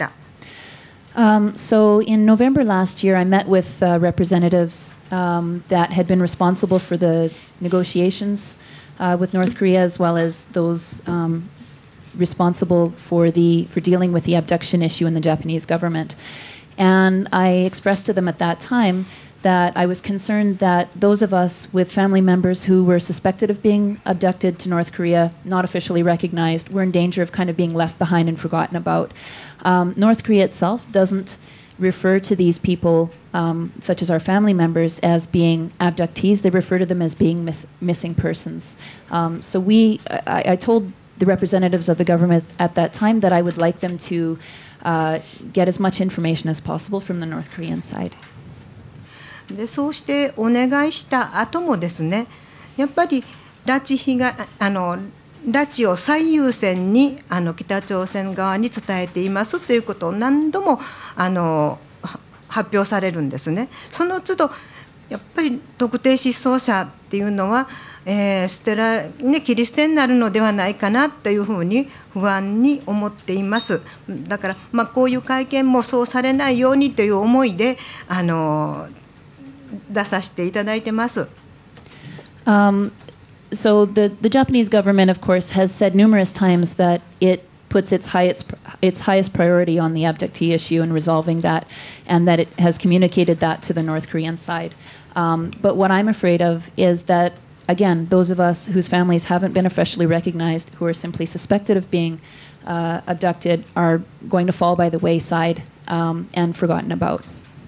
Um, so in November last year, I met with uh, representatives um, that had been responsible for the negotiations uh, with North Korea, as well as those um, responsible for the for dealing with the abduction issue in the Japanese government. And I expressed to them at that time that I was concerned that those of us with family members who were suspected of being abducted to North Korea, not officially recognized, were in danger of kind of being left behind and forgotten about. Um, North Korea itself doesn't refer to these people, um, such as our family members, as being abductees. They refer to them as being miss missing persons. Um, so we, I, I told the representatives of the government at that time that I would like them to Uh, get as much information as possible from the North Korean side. でそうしてお願いした後もですね、やっぱり拉致被害あの拉致を最優先にあの北朝鮮側に伝えていますということを何度もあの発表されるんですね。その都度やっぱり特定失踪者っていうのは、えー、捨てらね、切り捨てになるのではないかなというふうに不安に思っています。だから、まあ、こういう会見もそうされないようにという思いであの出させていただいてます。 Um, so the, the Japanese government, of course, has said numerous times that it puts its highest, its highest priority on the abductee issue and resolving that, and that it has communicated that to the North Korean side. Um, but what I'm afraid of is that, again, those of us whose families haven't been officially recognized, who are simply suspected of being uh, abducted, are going to fall by the wayside um, and forgotten about.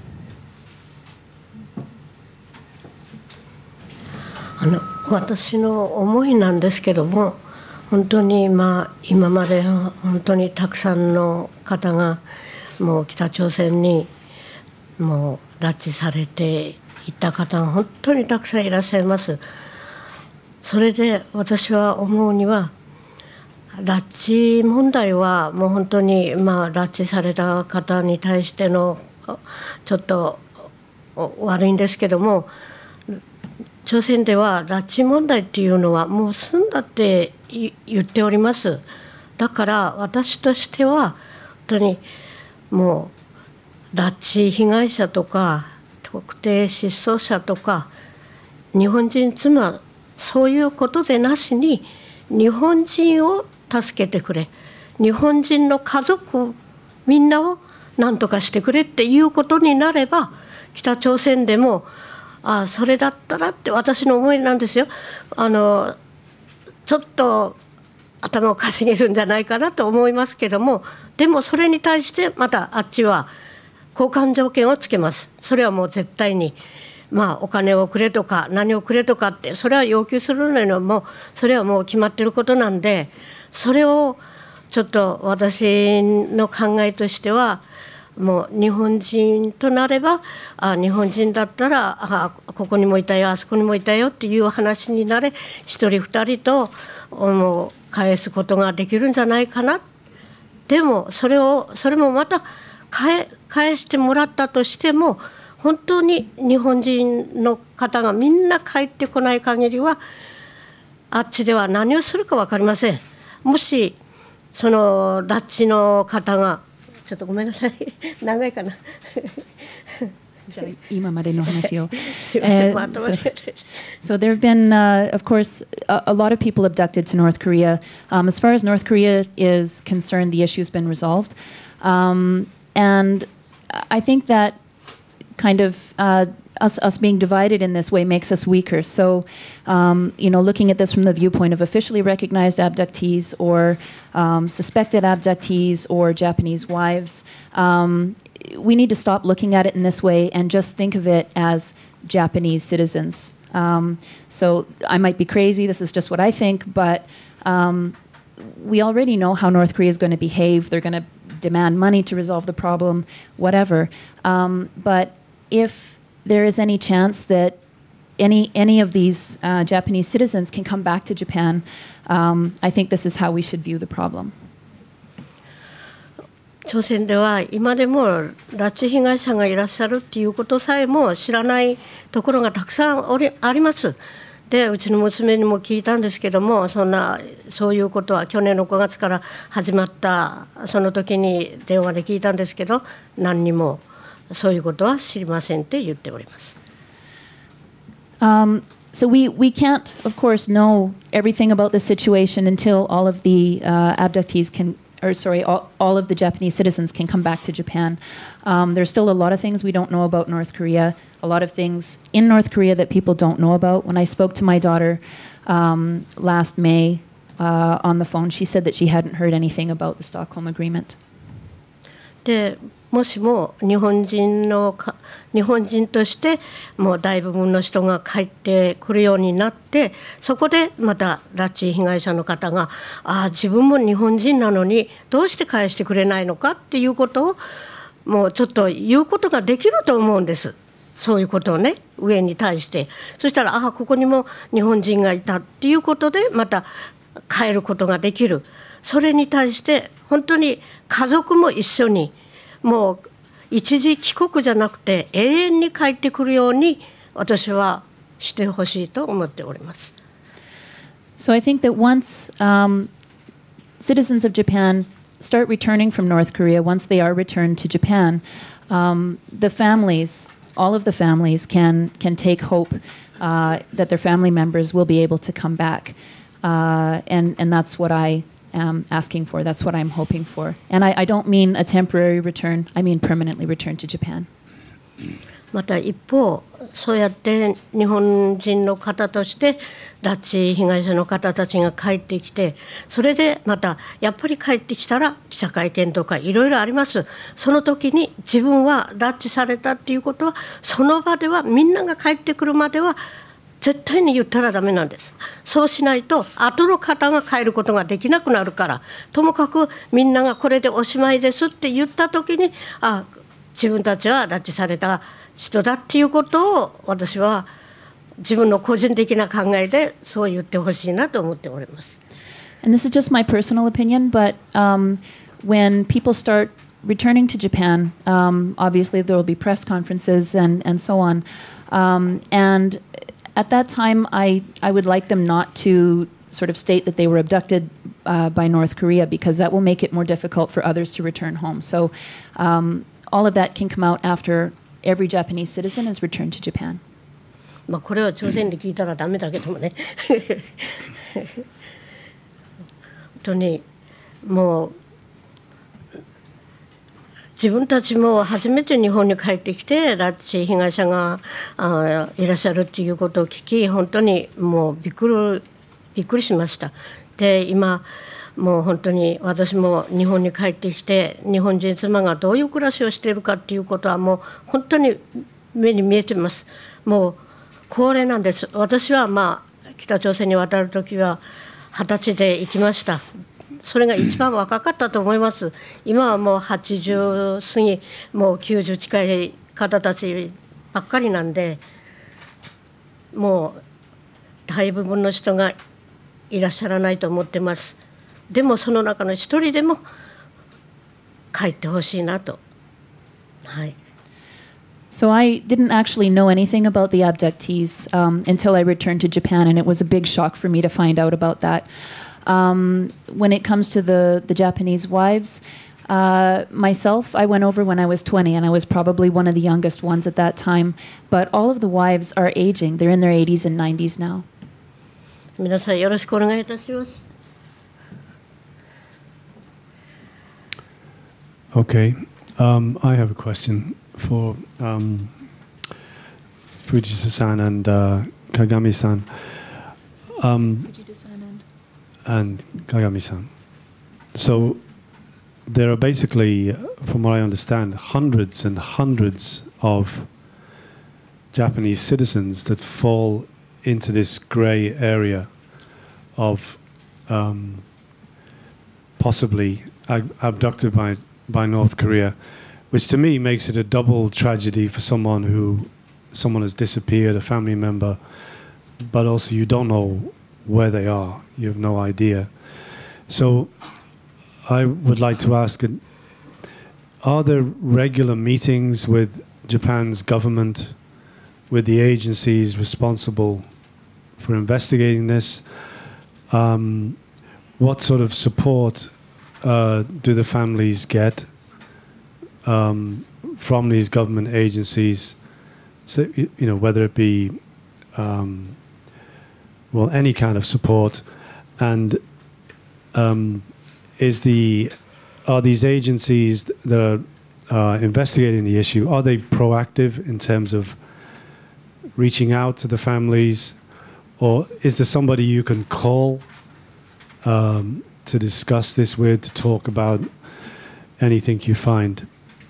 あの私の思いなんですけども、本当に、まあ、今まで本当にたくさんの方がもう北朝鮮にもう拉致されていった方が本当にたくさんいらっしゃいます。それで私は思うには、拉致問題はもう本当に、まあ、拉致された方に対してのちょっと悪いんですけども、朝鮮では拉致問題っていうのはもう済んだって言っております。だから私としては本当にもう拉致被害者とか特定失踪者とか日本人妻そういうことでなしに日本人を助けてくれ、日本人の家族みんなを何とかしてくれっていうことになれば、北朝鮮でもああそれだったらって私の思いなんですよ。あのちょっと頭をかしげるんじゃないかなと思いますけども、でもそれに対してまたあっちは交換条件をつけます。それはもう絶対に、まあ、お金をくれとか何をくれとかってそれは要求するのもうそれはもう決まってることなんで、それをちょっと私の考えとしては、もう日本人となれば、あ日本人だったらあここにもいたよあそこにもいたよっていう話になれ、一人二人ともう返すことができるんじゃないかな。でもそれをそれもまた 返, 返してもらったとしても、本当に日本人の方がみんな帰ってこない限りはあっちでは何をするか分かりません。もしその拉致の方がちょっとごめんなさい長いかなじゃあ今までの話を。uh, so, so there have been, uh, of course, a, a lot of people abducted to North Korea. Um, as far as North Korea is concerned, the issue has been resolved. Um, and I think that kind of uh, us, us being divided in this way makes us weaker. So, um, you know, looking at this from the viewpoint of officially recognized abductees or um, suspected abductees or Japanese wives, um, we need to stop looking at it in this way and just think of it as Japanese citizens. Um, so I might be crazy, this is just what I think, but um, we already know how North Korea is going to behave. They're going to demand money to resolve the problem, whatever. Um, but if there is any chance that any any of these uh, Japanese citizens can come back to Japan, um, I think this is how we should view the problem. 朝鮮では今でも拉致被害者がいらっしゃるっていうことさえも知らないところがたくさんおりあります。でうちの娘にも聞いたんですけども、そんなそういうことは去年のごがつから始まったその時に電話で聞いたんですけど、何にもそういうことは知りませんって言っております。 Um, so we, we can't, of course, know everything about the situation until all of the uh, abductees can, or sorry, all, all of the Japanese citizens can come back to Japan. Um, there's still a lot of things we don't know about North Korea, a lot of things in North Korea that people don't know about. When I spoke to my daughter um, last May uh, on the phone, she said that she hadn't heard anything about the Stockholm Agreement. でもしも日本人のか日本人としてもう大部分の人が帰ってくるようになって、そこでまた拉致被害者の方がああ自分も日本人なのにどうして返してくれないのかっていうことをもうちょっと言うことができると思うんです。そういうことをね上に対して、そしたらああここにも日本人がいたっていうことでまた帰ることができる。それに対して本当に家族も一緒にもう一時帰国じゃなくて永遠に帰ってくるように私はしてほしいと思っております。 So I think that once um, citizens of Japan start returning from North Korea, once they are returned to Japan, um, the families, all of the families can can take hope uh, that their family members will be able to come back, uh, and and that's what I am asking for. That's what I'm hoping for. And I, I don't mean a temporary return. I mean permanently return to Japan. また一方、そうやって日本人の方として拉致被害者の方たちが帰ってきて、それでまたやっぱり帰ってきたら記者会見とかいろいろあります。その時に自分は拉致されたっていうことはその場ではみんなが帰ってくるまでは絶対に言ったらダメなんです。そうしないと後の方が帰ることができなくなるから、ともかくみんながこれでおしまいですって言った時に、あ、自分たちは拉致された人だっていうことを私は自分の個人的な考えでそう言ってほしいなと思っております。 And this is just my personal opinion, but um, when people start returning to Japan, um, obviously there will be press conferences and, and so on. Um, and at that time, I, I would like them not to sort of state that they were abducted uh, by North Korea, because that will make it more difficult for others to return home. So um, all of that can come out after every Japanese citizen is returned to Japan. まあこれは朝鮮で聞いたらダメだけどもね本当にもう自分たちも初めて日本に帰ってきて拉致被害者があいらっしゃるっていうことを聞き、本当にもうびっくりびっくりしました。で今もう本当に私も日本に帰ってきて日本人妻がどういう暮らしをしているかっていうことはもう本当に目に見えてます。もう高齢なんです。私はまあ北朝鮮に渡る時は二十歳で行きました。それが一番若かったと思います。今はもうはちじゅう過ぎもうきゅうじゅう近い方たちばっかりなんで、もう大部分の人がいらっしゃらないと思ってます。でもその中の一人でも帰ってほしいなと。はい。 So I didn't actually know anything about the abductees um, until I returned to Japan, and it was a big shock for me to find out about that. Um, when it comes to the, the Japanese wives, uh, myself, I went over when I was twenty, and I was probably one of the youngest ones at that time. But all of the wives are aging. They're in their eighties and nineties now. 皆さんよろしくお願いいたします。 Okay, um, I have a question for um, Fujita-san and uh, Kagami-san. Um, and Kagami-san. So there are basically, from what I understand, hundreds and hundreds of Japanese citizens that fall into this grey area of um, possibly ab- abducted by, by North Korea, which to me makes it a double tragedy for someone who, someone has disappeared, a family member, but also you don't know where they are. You have no idea. So I would like to ask, are there regular meetings with Japan's government, with the agencies responsible for investigating this? Um, what sort of support uh, do the families get um, from these government agencies? So, you know, whether it be um, well, any kind of support, and um, is the are these agencies that are uh, investigating the issue, are they proactive in terms of reaching out to the families, or is there somebody you can call um, to discuss this with, to talk about anything you find?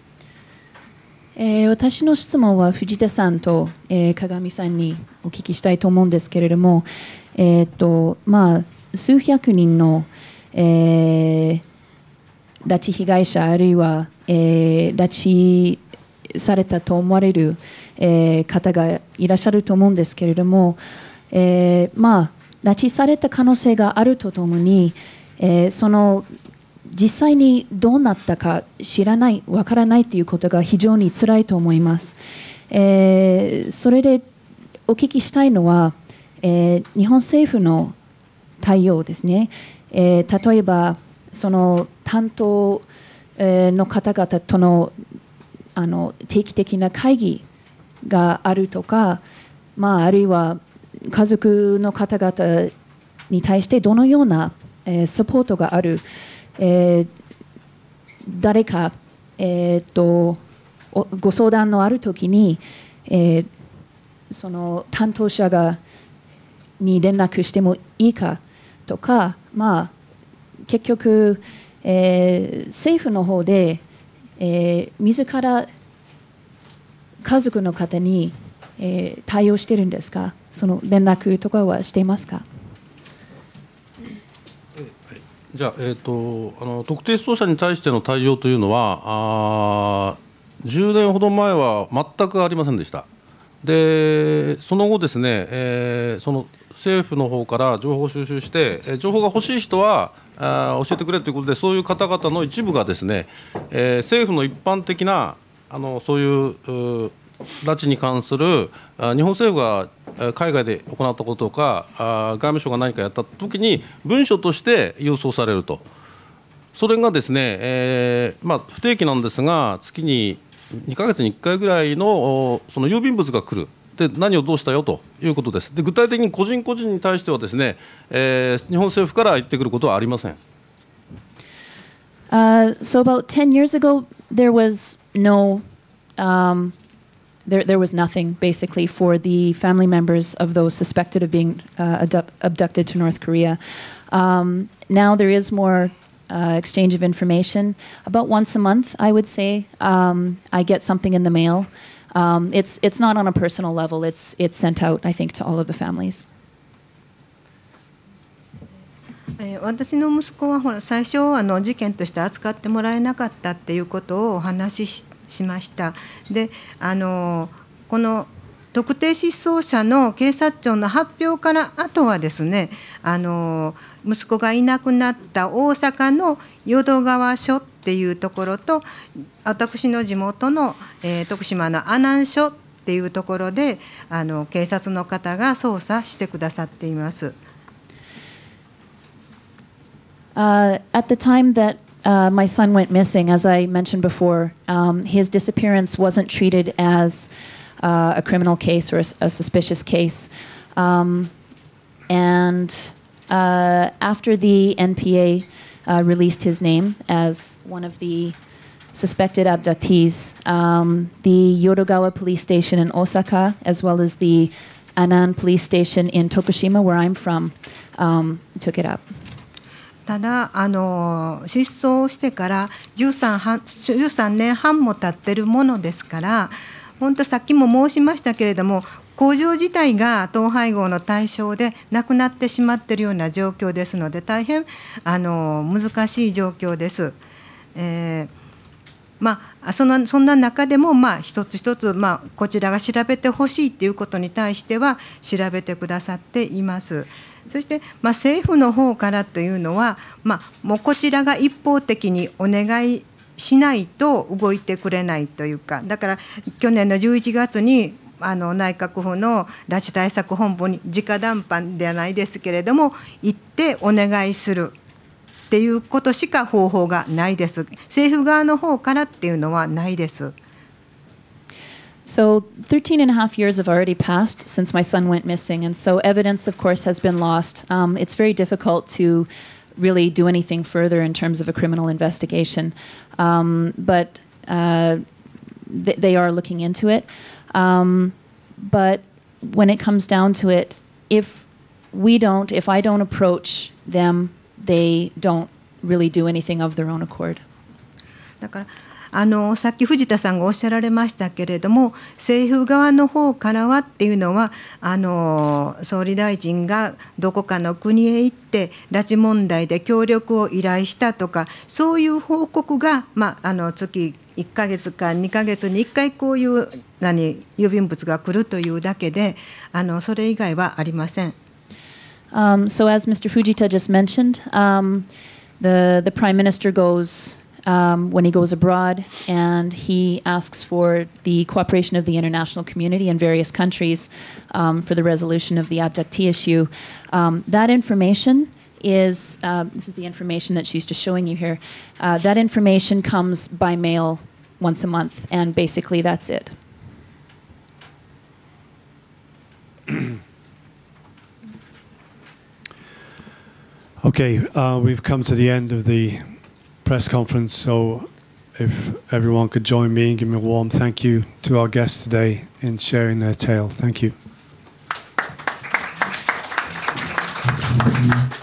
えー、私の質問は藤田さんと、えー、鏡さんにお聞きしたいと思うんですけれども、えーとまあ、数百人の、えー、拉致被害者あるいは、えー、拉致されたと思われる、えー、方がいらっしゃると思うんですけれども、えーまあ、拉致された可能性があるとともに、えー、その実際にどうなったか知らない、わからないということが非常につらいと思います。えー、それでお聞きしたいのは、えー、日本政府の対応ですね。えー、例えばその担当の方々との、あの定期的な会議があるとか、まあ、あるいは家族の方々に対してどのような、えー、サポートがある、えー、誰か、えー、とご相談のあるときに、えー、その担当者がに連絡してもいいかとか、まあ、結局、えー、政府の方で、えー、自ら家族の方に、えー、対応しているんですか？その連絡とかはしていますか？ じゃあ、えー、とあの特定失踪者に対しての対応というのはあじゅうねんほど前は全くありませんでした。でその後ですね、えー、その政府の方から情報を収集して、えー、情報が欲しい人はあ教えてくれということで、そういう方々の一部がですね、えー、政府の一般的なあのそういう拉致に関する日本政府が海外で行ったこととか外務省が何かやったときに文書として郵送されると、それがですね、えーまあ、不定期なんですが月ににかげつにいっかいぐらいのその郵便物が来る。で何をどうしたよということです。で具体的に個人個人に対してはですね、えー、日本政府から言ってくることはありません。 Uh, so about ten years ago, there was no um, there, there was nothing basically for the family members of those suspected of being uh, abdu- abducted to North Korea. Um, now there is more uh, exchange of information. About once a month, I would say, um, I get something in the mail. Um, it's it's not on a personal level. It's it's sent out, I think, to all of the families. えー、私の息子はほら最初あの事件として扱ってもらえなかったっていうことをお話し し, しました。で、あのこの特定失踪者の警察庁の発表から後はですね、あの息子がいなくなった大阪の淀川署っていうところと私の地元の、えー、徳島の阿南署っていうところであの警察の方が捜査してくださっています。 Uh, at the time that uh, my son went missing, as I mentioned before, um, his disappearance wasn't treated as uh, a criminal case or a, a suspicious case. Um, and uh, after the N P A uh, released his name as one of the suspected abductees, um, the Yodogawa police station in Osaka, as well as the Anan police station in Tokushima, where I'm from, um, took it up. ただあの失踪してからじゅうさんねんはんも経ってるものですから本当さっきも申しましたけれども工場自体が統廃合の対象でなくなってしまっているような状況ですので大変あの難しい状況です。えーまあ、そのそんな中でも、まあ、一つ一つ、まあ、こちらが調べてほしいということに対しては調べてくださっています。そして、まあ、政府の方からというのは、まあ、もうこちらが一方的にお願いしないと動いてくれないというかだから去年のじゅういちがつにあの内閣府の拉致対策本部に直談判ではないですけれども行ってお願いするっていうことしか方法がないです。政府側の方からっていうのはないです。 So thirteen and a half years have already passed since my son went missing, and so evidence, of course, has been lost. Um, it's very difficult to really do anything further in terms of a criminal investigation, um, but uh, th- they are looking into it. Um, but when it comes down to it, if we don't, if I don't approach them, they don't really do anything of their own accord. だからあのさっき藤田さんがおっしゃられましたけれども政府側の方からはっていうのはあの総理大臣がどこかの国へ行って拉致問題で協力を依頼したとかそういう報告が、まあ、あの月いっかげつかにかげつにいっかいこういう何郵便物が来るというだけであのそれ以外はありません。 Um, so as Mister Fujita just mentioned, um, the the Prime Minister goes um, when he goes abroad, and he asks for the cooperation of the international community in various countries um, for the resolution of the abductee issue. Um, that information is uh, this is the information that she's just showing you here. Uh, that information comes by mail once a month, and basically that's it. Okay, uh, we've come to the end of the press conference, so if everyone could join me and give me a warm thank you to our guests today in sharing their tale. Thank you.